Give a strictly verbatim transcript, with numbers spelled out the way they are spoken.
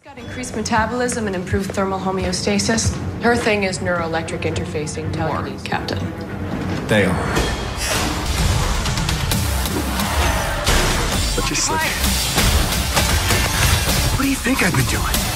She's got increased metabolism and improved thermal homeostasis. Her thing is neuroelectric interfacing, telekinesis. Captain. They are. But just like, what do you think I've been doing?